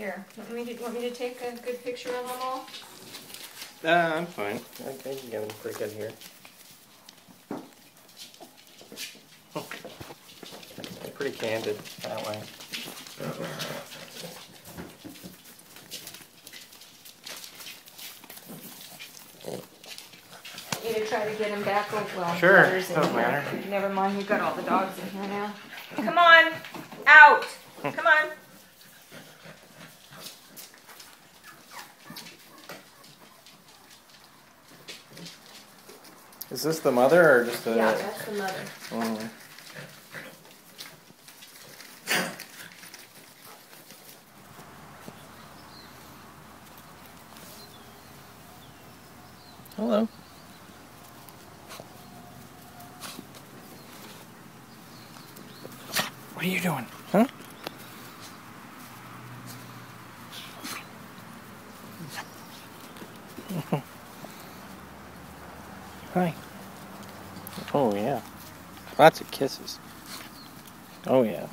Here, want me to take a good picture of them all? I'm fine. I can get them pretty good here. They're pretty candid that way. You to try to get them back over. Well, sure, don't matter. Never mind, you've got all the dogs in here now. Come on, out. Come on. Is this the mother or just the? Yeah, that's the mother. Mm. Hello. What are you doing? Huh? Hi. Oh yeah. Lots of kisses. Oh yeah.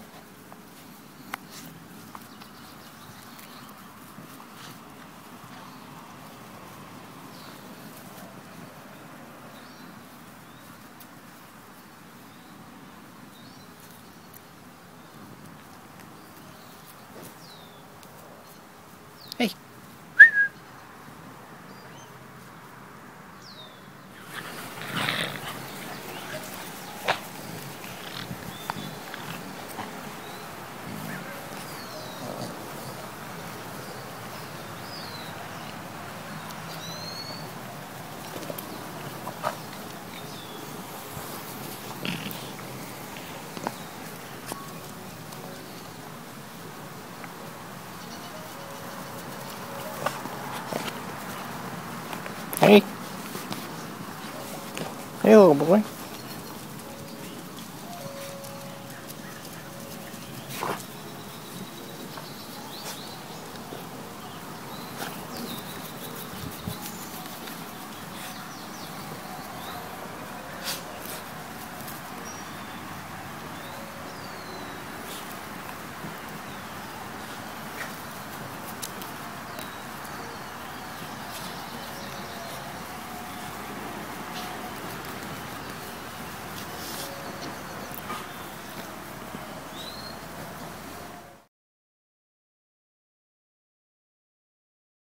Hey. Hey.